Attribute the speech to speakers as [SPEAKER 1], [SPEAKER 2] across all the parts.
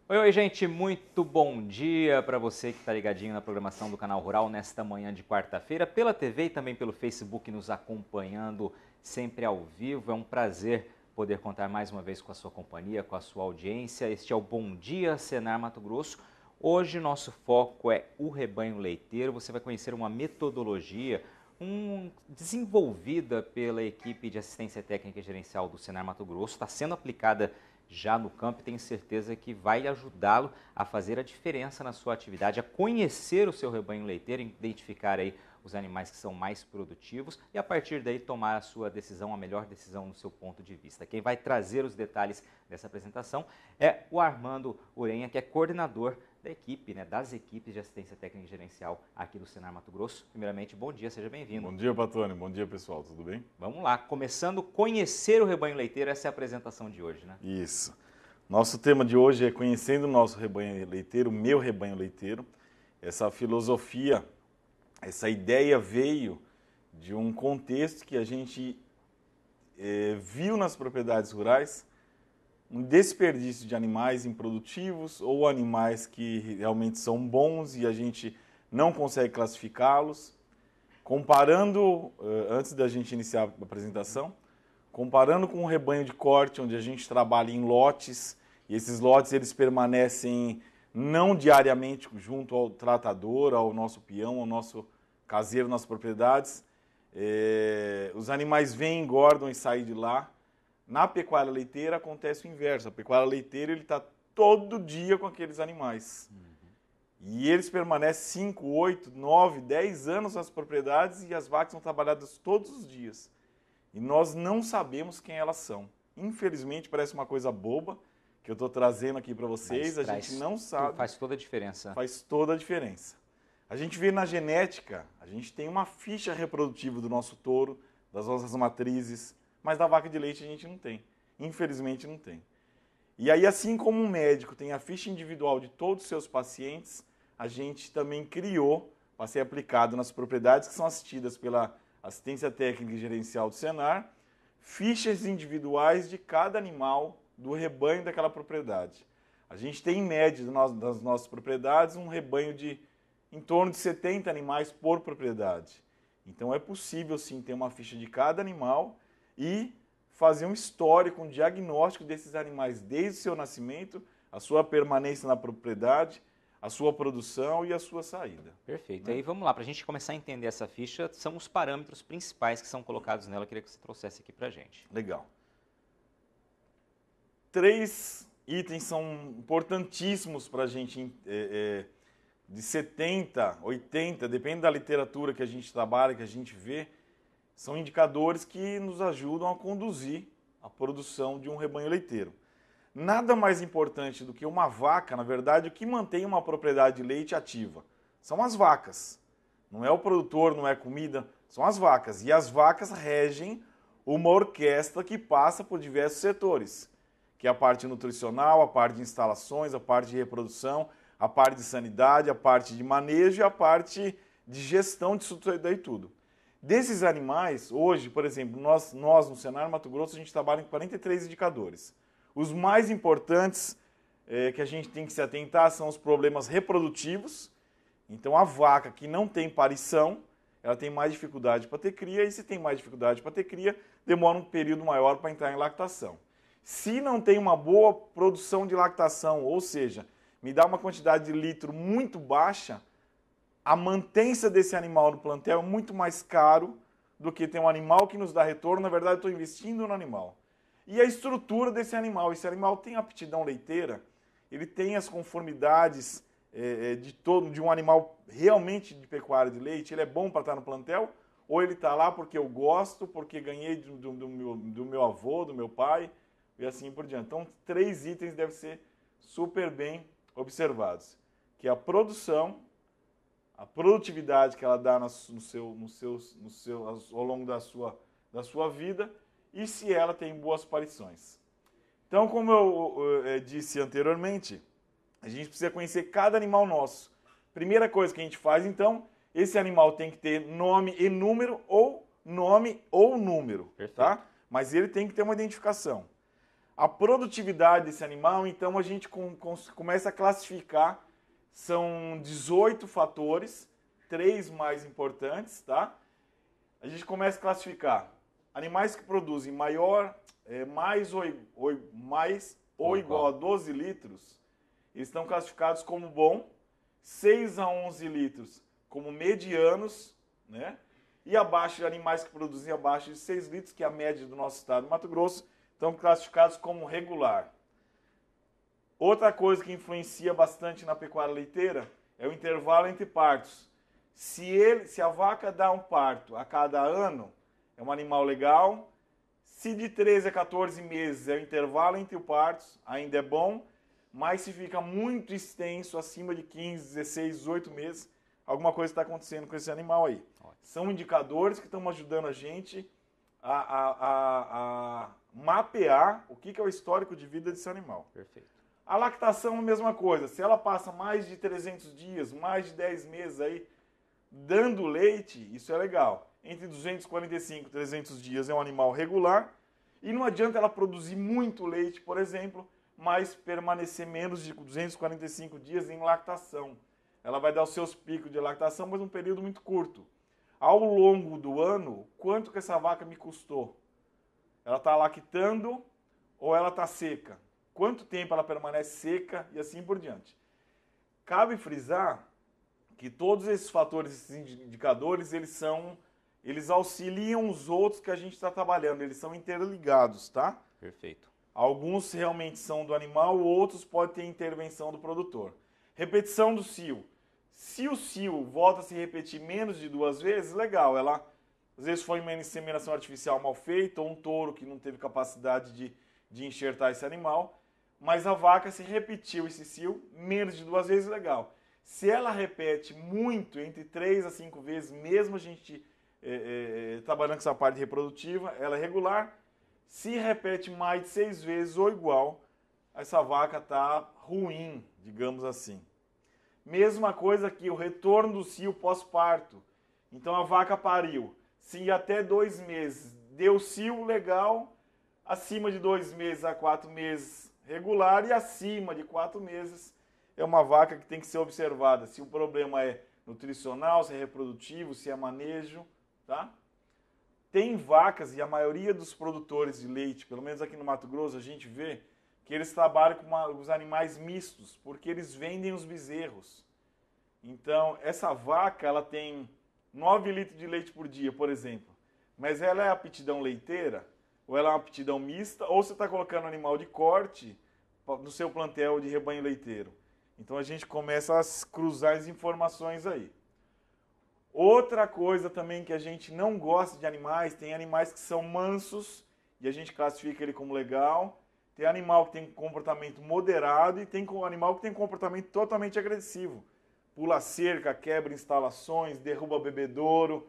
[SPEAKER 1] Oi, gente, muito bom dia para você que está ligadinho na programação do Canal Rural nesta manhã de quarta-feira, pela TV e também pelo Facebook nos acompanhando sempre ao vivo. É um prazer poder contar mais uma vez com a sua companhia, com a sua audiência. Este é o Bom Dia Senar Mato Grosso. Hoje nosso foco é o rebanho leiteiro. Você vai conhecer uma metodologia desenvolvida pela equipe de assistência técnica e gerencial do Senar Mato Grosso. Está sendo aplicada já no campo e tenho certeza que vai ajudá-lo a fazer a diferença na sua atividade, a conhecer o seu rebanho leiteiro, identificar aí os animais que são mais produtivos e a partir daí tomar a sua decisão, a melhor decisão no seu ponto de vista. Quem vai trazer os detalhes dessa apresentação é o Armando Urenha, que é coordenador da equipe, das equipes de assistência técnica e gerencial aqui do Senar Mato Grosso. Primeiramente, bom dia, seja bem-vindo.
[SPEAKER 2] Bom dia, Patrônio. Bom dia, pessoal. Tudo bem?
[SPEAKER 1] Vamos lá, começando a conhecer o rebanho leiteiro, essa é a apresentação de hoje, né?
[SPEAKER 2] Isso. Nosso tema de hoje é conhecendo o nosso rebanho leiteiro, o meu rebanho leiteiro. Essa filosofia, essa ideia veio de um contexto que a gente viu nas propriedades rurais, um desperdício de animais improdutivos ou animais que realmente são bons e a gente não consegue classificá-los. Comparando, antes da gente iniciar a apresentação, comparando com um rebanho de corte, onde a gente trabalha em lotes, e esses lotes eles permanecem não diariamente junto ao tratador, ao nosso peão, ao nosso caseiro nas propriedades. Os animais vêm, engordam e saem de lá. Na pecuária leiteira acontece o inverso. A pecuária leiteira está todo dia com aqueles animais. E eles permanecem 5, 8, 9, 10 anos nas propriedades e as vacas são trabalhadas todos os dias. E nós não sabemos quem elas são. Infelizmente, parece uma coisa boba que eu estou trazendo aqui para vocês. A gente não sabe.
[SPEAKER 1] Faz toda a diferença.
[SPEAKER 2] Faz toda a diferença. A gente vê na genética, a gente tem uma ficha reprodutiva do nosso touro, das nossas matrizes, mas da vaca de leite a gente não tem. Infelizmente não tem. E aí, assim como um médico tem a ficha individual de todos os seus pacientes, a gente também criou, para ser aplicado nas propriedades que são assistidas pela assistência técnica e gerencial do Senar, fichas individuais de cada animal do rebanho daquela propriedade. A gente tem, em média, das nossas propriedades, um rebanho de em torno de 70 animais por propriedade. Então é possível, sim, ter uma ficha de cada animal e fazer um histórico, um diagnóstico desses animais desde o seu nascimento, a sua permanência na propriedade, a sua produção e a sua saída.
[SPEAKER 1] Perfeito. Aí vamos lá, para a gente começar a entender essa ficha, são os parâmetros principais que são colocados nela. Eu queria que você trouxesse aqui para a gente.
[SPEAKER 2] Legal. 3 itens são importantíssimos para a gente, de 70, 80, depende da literatura que a gente trabalha, que a gente vê, são indicadores que nos ajudam a conduzir a produção de um rebanho leiteiro. Nada mais importante do que uma vaca, na verdade, o que mantém uma propriedade de leite ativa são as vacas. Não é o produtor, não é comida, são as vacas. E as vacas regem uma orquestra que passa por diversos setores, que é a parte nutricional, a parte de instalações, a parte de reprodução, a parte de sanidade, a parte de manejo e a parte de gestão disso daí tudo. Desses animais, hoje, por exemplo, nós no Senar Mato Grosso, a gente trabalha em 43 indicadores. Os mais importantes que a gente tem que se atentar são os problemas reprodutivos. Então, a vaca que não tem parição, ela tem mais dificuldade para ter cria, e se tem mais dificuldade para ter cria, demora um período maior para entrar em lactação. Se não tem uma boa produção de lactação, ou seja, me dá uma quantidade de litro muito baixa, a mantença desse animal no plantel é muito mais caro do que ter um animal que nos dá retorno. Na verdade, eu estou investindo no animal. E a estrutura desse animal. Esse animal tem aptidão leiteira, ele tem as conformidades de um animal realmente de pecuária de leite, ele é bom para estar no plantel, ou ele está lá porque eu gosto, porque ganhei do meu avô, do meu pai, e assim por diante. Então, 3 itens devem ser super bem observados, que é a produção, a produtividade que ela dá ao longo da sua vida, e se ela tem boas parições. Então, como eu disse anteriormente, a gente precisa conhecer cada animal nosso. Primeira coisa que a gente faz, então, esse animal tem que ter nome e número, ou nome ou número, tá? Mas ele tem que ter uma identificação. A produtividade desse animal, então a gente começa a classificar, são 18 fatores, 3 mais importantes, tá? A gente começa a classificar animais que produzem mais ou igual a 12 litros, eles estão classificados como bom, 6 a 11 litros como medianos, né? E abaixo de animais que produzem abaixo de 6 litros, que é a média do nosso estado de Mato Grosso, estão classificados como regular. Outra coisa que influencia bastante na pecuária leiteira é o intervalo entre partos. Se a vaca dá um parto a cada ano, é um animal legal. Se de 13 a 14 meses é o intervalo entre os partos, ainda é bom. Mas se fica muito extenso, acima de 15, 16, 18 meses, alguma coisa está acontecendo com esse animal aí. São indicadores que estão ajudando a gente a mapear o que é o histórico de vida desse animal.
[SPEAKER 1] Perfeito.
[SPEAKER 2] A lactação é a mesma coisa. Se ela passa mais de 300 dias, mais de 10 meses aí, dando leite, isso é legal. Entre 245 e 300 dias é um animal regular. E não adianta ela produzir muito leite, por exemplo, mas permanecer menos de 245 dias em lactação. Ela vai dar os seus picos de lactação, mas num período muito curto. Ao longo do ano, quanto que essa vaca me custou? Ela está lactando ou ela está seca? Quanto tempo ela permanece seca e assim por diante. Cabe frisar que todos esses fatores, esses indicadores, eles auxiliam os outros que a gente está trabalhando, eles são interligados, tá?
[SPEAKER 1] Perfeito.
[SPEAKER 2] Alguns realmente são do animal, outros podem ter intervenção do produtor. Repetição do cio. Se o cio volta a se repetir menos de 2 vezes, legal. Ela, às vezes foi uma inseminação artificial mal feita, ou um touro que não teve capacidade de enxertar esse animal, mas a vaca se repetiu esse cio menos de 2 vezes, legal. Se ela repete muito, entre 3 a 5 vezes, mesmo a gente trabalhando com essa parte reprodutiva, ela é regular. Se repete mais de 6 vezes ou igual, essa vaca está ruim, digamos assim. Mesma coisa aqui, o retorno do cio pós-parto. Então a vaca pariu. Se até 2 meses deu cio, legal. Acima de 2 meses a 4 meses, regular. E acima de 4 meses é uma vaca que tem que ser observada. Se o problema é nutricional, se é reprodutivo, se é manejo, tá? Tem vacas, e a maioria dos produtores de leite, pelo menos aqui no Mato Grosso, a gente vê que eles trabalham com os animais mistos, porque eles vendem os bezerros. Então, essa vaca, ela tem 9 litros de leite por dia, por exemplo. Mas ela é aptidão leiteira, ou ela é uma aptidão mista, ou você está colocando animal de corte no seu plantel de rebanho leiteiro. Então, a gente começa a cruzar as informações aí. Outra coisa também que a gente não gosta de animais, tem animais que são mansos e a gente classifica ele como legal. Tem animal que tem comportamento moderado e tem animal que tem comportamento totalmente agressivo. Pula cerca, quebra instalações, derruba bebedouro.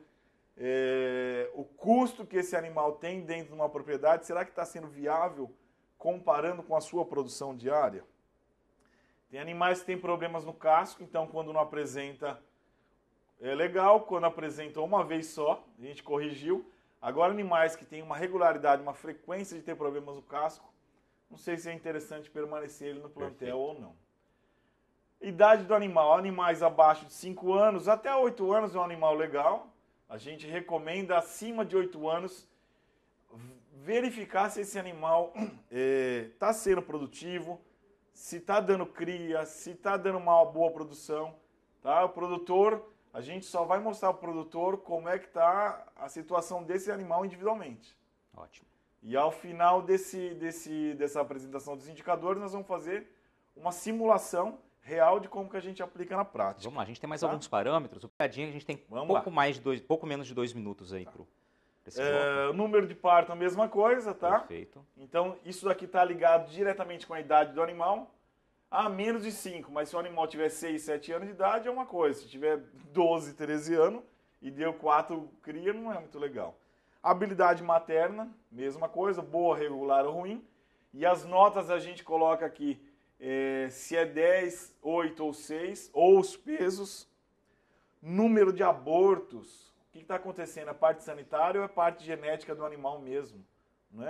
[SPEAKER 2] O custo que esse animal tem dentro de uma propriedade, será que está sendo viável comparando com a sua produção diária? Tem animais que têm problemas no casco, então quando não apresenta... É legal, quando apresentou uma vez só, a gente corrigiu. Agora, animais que têm uma regularidade, uma frequência de ter problemas no casco, não sei se é interessante permanecer ele no plantel ou não. Idade do animal, animais abaixo de 5 anos, até 8 anos é um animal legal. A gente recomenda acima de 8 anos verificar se esse animal está sendo produtivo, se está dando cria, se está dando uma boa produção. Tá? O produtor... A gente só vai mostrar para o produtor como é que está a situação desse animal individualmente.
[SPEAKER 1] Ótimo.
[SPEAKER 2] E ao final dessa apresentação dos indicadores, nós vamos fazer uma simulação real de como que a gente aplica na prática.
[SPEAKER 1] Vamos lá, a gente tem mais alguns parâmetros. O Picadinho, a gente tem pouco menos de 2 minutos aí para esse bloco.
[SPEAKER 2] O número de parto, a mesma coisa, tá?
[SPEAKER 1] Perfeito.
[SPEAKER 2] Então, isso daqui está ligado diretamente com a idade do animal. Menos de 5, mas se o animal tiver 6, 7 anos de idade é uma coisa. Se tiver 12, 13 anos e deu 4 cria, não é muito legal. Habilidade materna, mesma coisa, boa, regular ou ruim. E as notas a gente coloca aqui, se é 10, 8 ou 6, ou os pesos. Número de abortos. O que está acontecendo? A parte sanitária ou a parte genética do animal mesmo? Né?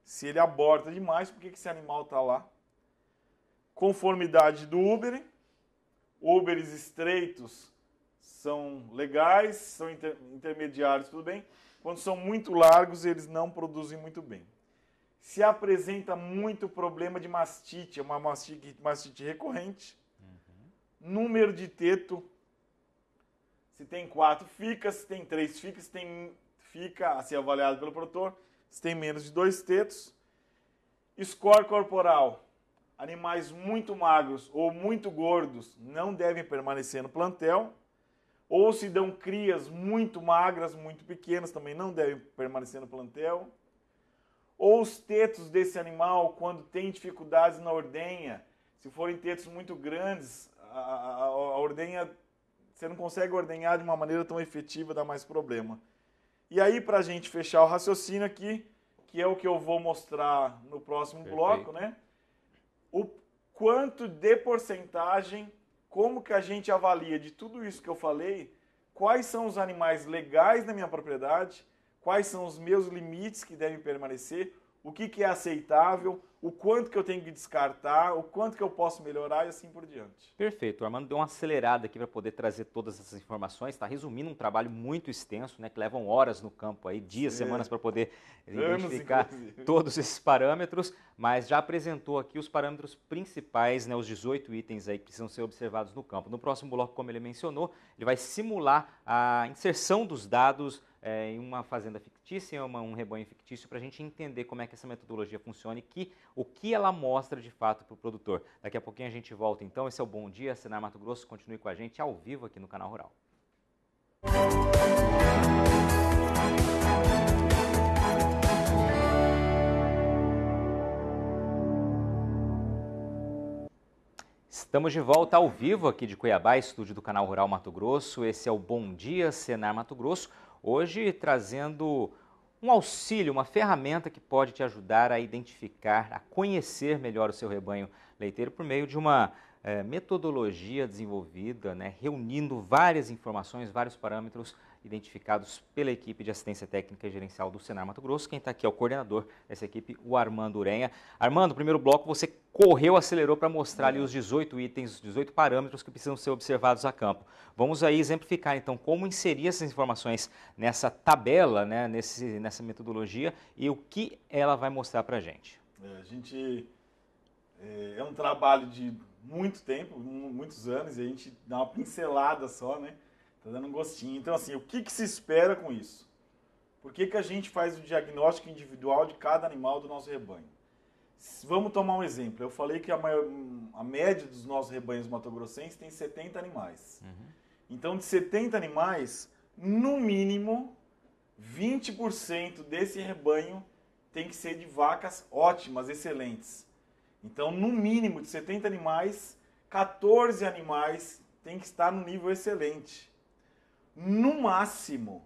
[SPEAKER 2] Se ele aborta demais, por que esse animal está lá? Conformidade do úbere. Úberes estreitos são legais, são intermediários, tudo bem. Quando são muito largos, eles não produzem muito bem. Se apresenta muito problema de mastite, é uma mastite recorrente. Número de teto, se tem 4 fica, se tem 3 fica, se tem fica a ser avaliado pelo produtor, se tem menos de 2 tetos. Score corporal, animais muito magros ou muito gordos não devem permanecer no plantel. Ou se dão crias muito magras, muito pequenas, também não devem permanecer no plantel. Ou os tetos desse animal, quando tem dificuldades na ordenha, se forem tetos muito grandes, a ordenha, você não consegue ordenhar de uma maneira tão efetiva, dá mais problema. E aí, para a gente fechar o raciocínio aqui, que é o que eu vou mostrar no próximo bloco, né? O quanto de porcentagem, como que a gente avalia de tudo isso que eu falei, quais são os animais legais na minha propriedade, quais são os meus limites que devem permanecer, o que é aceitável, o quanto que eu tenho que descartar, o quanto que eu posso melhorar e assim por diante.
[SPEAKER 1] Perfeito. O Armando deu uma acelerada aqui para poder trazer todas essas informações. Está resumindo um trabalho muito extenso, né, que levam horas no campo, aí, dias, semanas para poder identificar todos esses parâmetros, mas já apresentou aqui os parâmetros principais, né, os 18 itens aí que precisam ser observados no campo. No próximo bloco, como ele mencionou, ele vai simular a inserção dos dados em uma fazenda fictícia, um rebanho fictício, para a gente entender como é que essa metodologia funciona e o que ela mostra de fato para o produtor. Daqui a pouquinho a gente volta então. Esse é o Bom Dia, Senar Mato Grosso. Continue com a gente ao vivo aqui no Canal Rural. Estamos de volta ao vivo aqui de Cuiabá, estúdio do Canal Rural Mato Grosso. Esse é o Bom Dia, Senar Mato Grosso. Hoje trazendo um auxílio, uma ferramenta que pode te ajudar a identificar, a conhecer melhor o seu rebanho leiteiro por meio de uma metodologia desenvolvida, né, reunindo várias informações, vários parâmetros identificados pela equipe de assistência técnica e gerencial do Senar Mato Grosso. Quem está aqui é o coordenador dessa equipe, o Armando Urenha. Armando, no primeiro bloco você correu, acelerou para mostrar ali os 18 itens, os 18 parâmetros que precisam ser observados a campo. Vamos aí exemplificar então como inserir essas informações nessa tabela, né, nessa metodologia e o que ela vai mostrar para a gente.
[SPEAKER 2] É um trabalho de muito tempo, muitos anos, e a gente dá uma pincelada só, né? Tá dando um gostinho. Então, assim, o que se espera com isso? Por que a gente faz o diagnóstico individual de cada animal do nosso rebanho? Vamos tomar um exemplo. Eu falei que a média dos nossos rebanhos matogrossenses tem 70 animais. Então, de 70 animais, no mínimo, 20% desse rebanho tem que ser de vacas ótimas, excelentes. Então, no mínimo de 70 animais, 14 animais tem que estar no nível excelente. No máximo,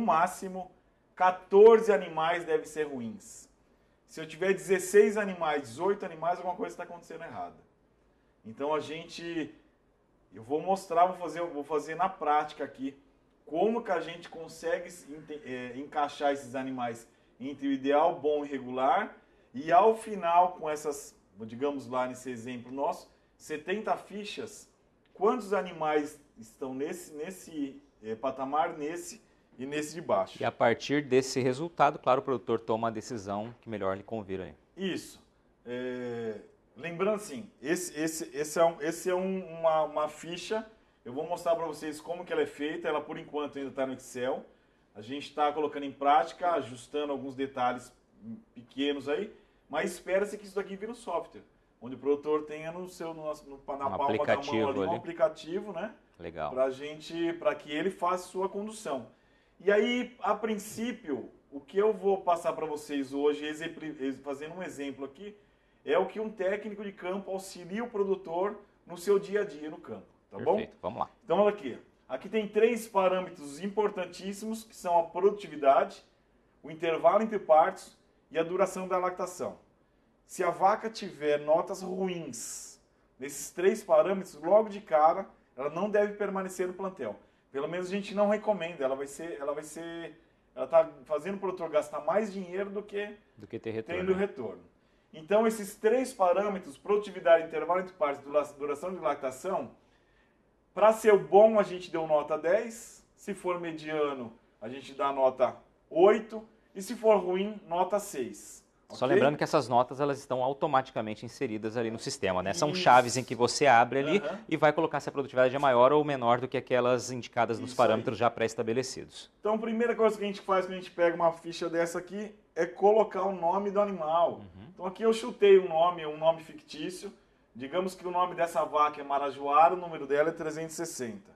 [SPEAKER 2] 14 animais devem ser ruins. Se eu tiver 16 animais, 18 animais, alguma coisa está acontecendo errada. Então eu vou mostrar, vou fazer na prática aqui, como que a gente consegue encaixar esses animais entre o ideal, bom e regular, e ao final, com essas, digamos lá nesse exemplo nosso, 70 fichas, quantos animais estão nesse patamar, nesse e nesse de baixo.
[SPEAKER 1] E a partir desse resultado, claro, o produtor toma a decisão que melhor lhe convir aí.
[SPEAKER 2] Isso. Lembrando assim, esse é uma ficha, eu vou mostrar para vocês como que ela é feita, ela por enquanto ainda está no Excel, a gente está colocando em prática, ajustando alguns detalhes pequenos aí, mas espera-se que isso daqui vire um software, onde o produtor tenha na palma da mão ali um aplicativo, né?
[SPEAKER 1] Legal.
[SPEAKER 2] Para que ele faça sua condução. E aí, a princípio, o que eu vou passar para vocês hoje, fazendo um exemplo aqui, é o que um técnico de campo auxilia o produtor no seu dia a dia no campo. Tá bom?
[SPEAKER 1] Perfeito, vamos lá.
[SPEAKER 2] Então, olha aqui. Aqui tem 3 parâmetros importantíssimos, que são a produtividade, o intervalo entre partos e a duração da lactação. Se a vaca tiver notas ruins nesses 3 parâmetros, logo de cara, ela não deve permanecer no plantel. Pelo menos a gente não recomenda, ela vai ser ela está fazendo o produtor gastar mais dinheiro do que
[SPEAKER 1] ter retorno.
[SPEAKER 2] Tendo retorno. Então, esses 3 parâmetros, produtividade, intervalo entre partes, duração de lactação, para ser bom a gente deu nota 10, se for mediano a gente dá nota 8 e se for ruim, nota 6.
[SPEAKER 1] Só
[SPEAKER 2] Okay?
[SPEAKER 1] lembrando que essas notas elas estão automaticamente inseridas ali no sistema, né? São chaves em que você abre ali e vai colocar se a produtividade é maior ou menor do que aquelas indicadas nos parâmetros já pré-estabelecidos.
[SPEAKER 2] Então, a primeira coisa que a gente faz quando a gente pega uma ficha dessa aqui é colocar o nome do animal. Então, aqui eu chutei um nome fictício. Digamos que o nome dessa vaca é Marajoara, o número dela é 360.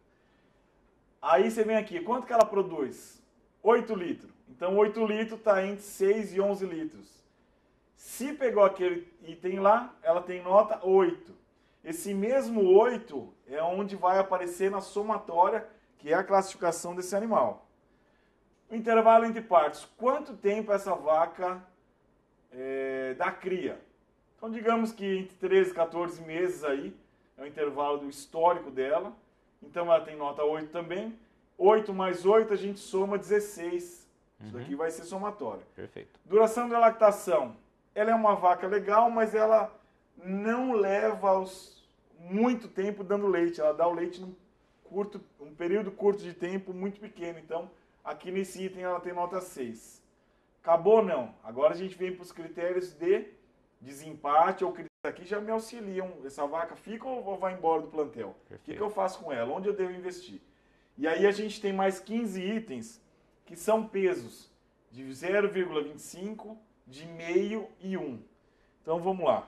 [SPEAKER 2] Aí você vem aqui, quanto que ela produz? 8 litros. Então, 8 litros está entre 6 e 11 litros. Se pegou aquele item lá, ela tem nota 8. Esse mesmo 8 é onde vai aparecer na somatória, que é a classificação desse animal. O intervalo entre partos. Quanto tempo essa vaca dá cria? Então, digamos que entre 13 e 14 meses aí, é o intervalo do histórico dela. Então, ela tem nota 8 também. 8 mais 8, a gente soma 16. Isso daqui vai ser somatório.
[SPEAKER 1] Perfeito.
[SPEAKER 2] Duração da lactação. Ela é uma vaca legal, mas ela não leva muito tempo dando leite. Ela dá o leite num um período curto de tempo, muito pequeno. Então, aqui nesse item ela tem nota 6. Acabou não. Agora a gente vem para os critérios de desempate, ou aqui já me auxiliam. Essa vaca fica ou vai embora do plantel? O que eu faço com ela? Onde eu devo investir? E aí a gente tem mais 15 itens que são pesos de 0,25, de meio e 1. Então vamos lá.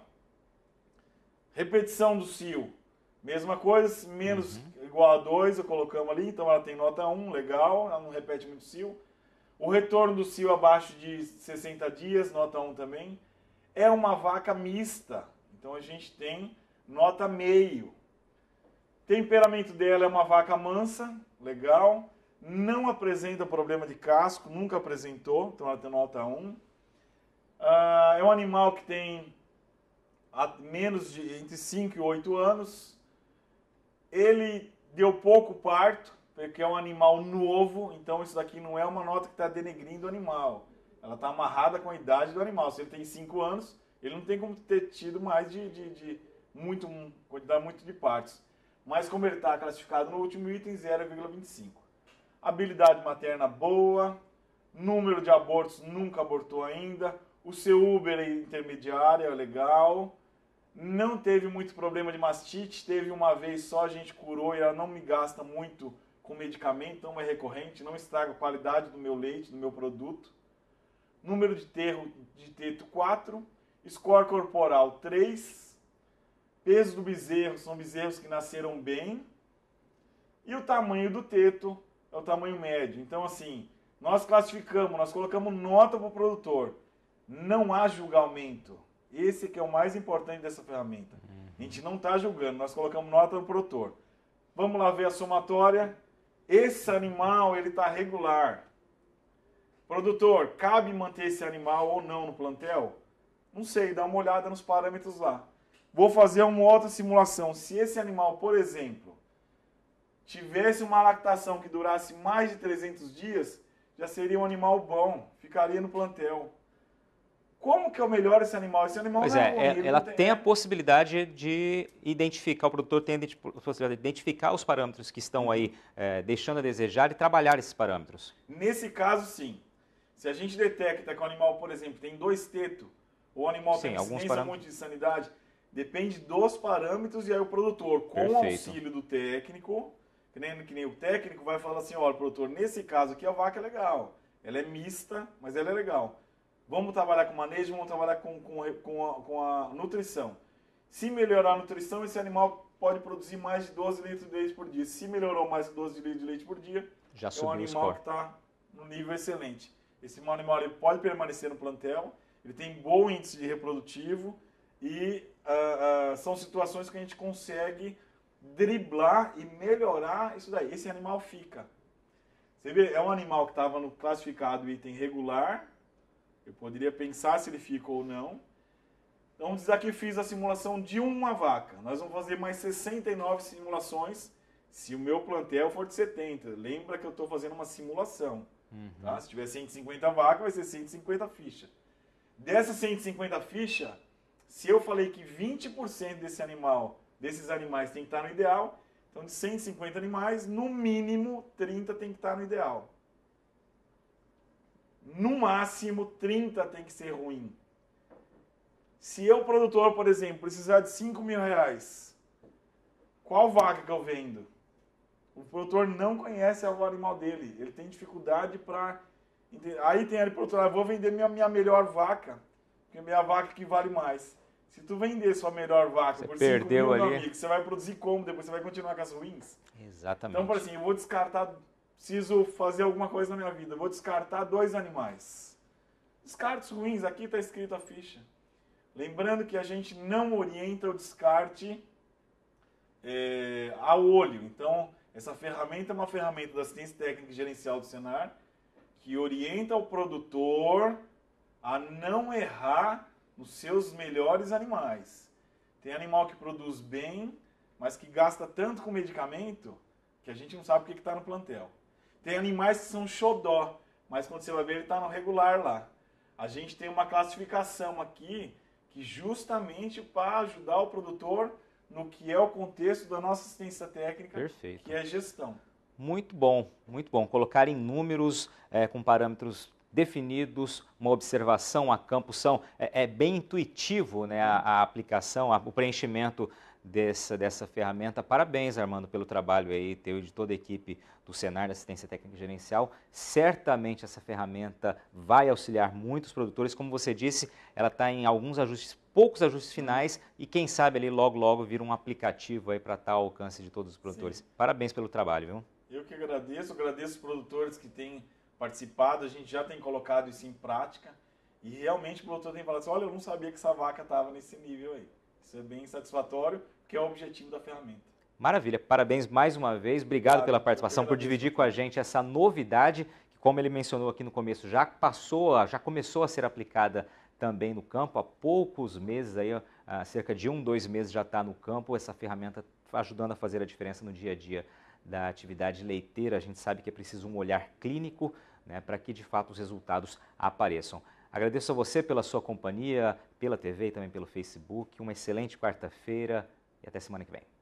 [SPEAKER 2] Repetição do cio. Mesma coisa, menos igual a 2, eu colocamos ali, então ela tem nota 1, legal, ela não repete muito cio. O retorno do cio abaixo de 60 dias, nota 1 também. É uma vaca mista, então a gente tem nota meio. Temperamento dela é uma vaca mansa, legal. Não apresenta problema de casco, nunca apresentou, então ela tem nota 1. É um animal que tem entre 5 e 8 anos. Ele deu pouco parto, porque é um animal novo, então isso daqui não é uma nota que está denegrindo o animal. Ela está amarrada com a idade do animal. Se ele tem 5 anos, ele não tem como ter tido mais quantidade muito de partos. Mas como ele está classificado no último item, 0,25. Habilidade materna boa, número de abortos nunca abortou ainda, o seu Uber é intermediário, é legal, não teve muito problema de mastite, teve uma vez só, a gente curou e ela não me gasta muito com medicamento, não é recorrente, não estraga a qualidade do meu leite, do meu produto. Número de teto 4, score corporal 3, peso do bezerro, são bezerros que nasceram bem, e o tamanho do teto é o tamanho médio. Então, assim, nós classificamos, nós colocamos nota para o produtor. Não há julgamento. Esse que é o mais importante dessa ferramenta. A gente não está julgando, nós colocamos nota no produtor. Vamos lá ver a somatória. Esse animal, ele está regular. Produtor, cabe manter esse animal ou não no plantel? Não sei, dá uma olhada nos parâmetros lá. Vou fazer uma outra simulação. Se esse animal, por exemplo, tivesse uma lactação que durasse mais de 300 dias, já seria um animal bom, ficaria no plantel. Como que eu melhoro esse animal? Esse animal
[SPEAKER 1] pois
[SPEAKER 2] não
[SPEAKER 1] é,
[SPEAKER 2] ruim,
[SPEAKER 1] ela tem a possibilidade de identificar, o produtor tem a possibilidade de identificar os parâmetros que estão aí deixando a desejar e trabalhar esses parâmetros.
[SPEAKER 2] Nesse caso, sim. Se a gente detecta que o animal, por exemplo, tem 2 tetos, ou o animal tem incidência muito de sanidade, depende dos parâmetros e aí o produtor, com o auxílio do técnico, que nem o técnico vai falar assim, olha, produtor, nesse caso aqui a vaca é legal, ela é mista, mas ela é legal. Vamos trabalhar com manejo, vamos trabalhar com a nutrição. Se melhorar a nutrição, esse animal pode produzir mais de 12 litros de leite por dia. Se melhorou mais de 12 litros de leite por dia,
[SPEAKER 1] já
[SPEAKER 2] é um animal que está no nível excelente. Esse animal ele pode permanecer no plantel, ele tem bom índice de reprodutivo e são situações que a gente consegue driblar e melhorar isso daí. Esse animal fica. Você vê, é um animal que estava no classificado item regular. Eu poderia pensar se ele fica ou não. Então, diz aqui, fiz a simulação de uma vaca. Nós vamos fazer mais 69 simulações se o meu plantel for de 70. Lembra que eu estou fazendo uma simulação. Tá? Se tiver 150 vacas, vai ser 150 fichas. Dessas 150 fichas, se eu falei que 20% desses animais tem que estar no ideal, então de 150 animais, no mínimo 30 tem que estar no ideal. No máximo 30 tem que ser ruim. Se eu, produtor, por exemplo, precisar de 5 mil reais, qual vaca que eu vendo? O produtor não conhece o animal dele, ele tem dificuldade para... Aí tem ali, produtor, eu vou vender minha melhor vaca, porque é minha vaca que vale mais. Se tu vender sua melhor vaca
[SPEAKER 1] Você
[SPEAKER 2] por 5 mil,
[SPEAKER 1] ali.
[SPEAKER 2] meu amigo, você vai produzir como? Depois você vai continuar com as ruins?
[SPEAKER 1] Exatamente.
[SPEAKER 2] Então, por assim, eu vou descartar, preciso fazer alguma coisa na minha vida, eu vou descartar 2 animais. Descartes ruins, aqui está escrito a ficha. Lembrando que a gente não orienta o descarte a olho. Então, essa ferramenta é uma ferramenta da assistência técnica e gerencial do Senar que orienta o produtor a não errar nos seus melhores animais. Tem animal que produz bem, mas que gasta tanto com medicamento que a gente não sabe o que está no plantel. Tem animais que são xodó, mas quando você vai ver ele está no regular lá. A gente tem uma classificação aqui que justamente para ajudar o produtor no que é o contexto da nossa assistência técnica,
[SPEAKER 1] Perfeito.
[SPEAKER 2] Que é gestão.
[SPEAKER 1] Muito bom, muito bom. Colocar em números com parâmetros definidos, uma observação a campo é bem intuitivo, né, a aplicação, o preenchimento dessa ferramenta. Parabéns, Armando, pelo trabalho aí teu e de toda a equipe do Senar, da Assistência Técnica Gerencial. Certamente essa ferramenta vai auxiliar muitos produtores. Como você disse, ela está em alguns ajustes, poucos ajustes finais e quem sabe ali logo vira um aplicativo aí para estar ao alcance de todos os produtores. Sim. Parabéns pelo trabalho, viu?
[SPEAKER 2] Eu que agradeço os produtores que têm participado, a gente já tem colocado isso em prática e realmente o produtor tem falado assim, olha, eu não sabia que essa vaca estava nesse nível aí. Isso é bem satisfatório, que é o objetivo da ferramenta.
[SPEAKER 1] Maravilha, parabéns mais uma vez, obrigado pela participação, por dividir com a gente essa novidade, que como ele mencionou aqui no começo, já começou a ser aplicada também no campo, há poucos meses, aí, há cerca de 2 meses já está no campo, essa ferramenta ajudando a fazer a diferença no dia a dia da atividade leiteira. A gente sabe que é preciso um olhar clínico, né, para que de fato os resultados apareçam. Agradeço a você pela sua companhia, pela TV e também pelo Facebook. Uma excelente quarta-feira e até semana que vem.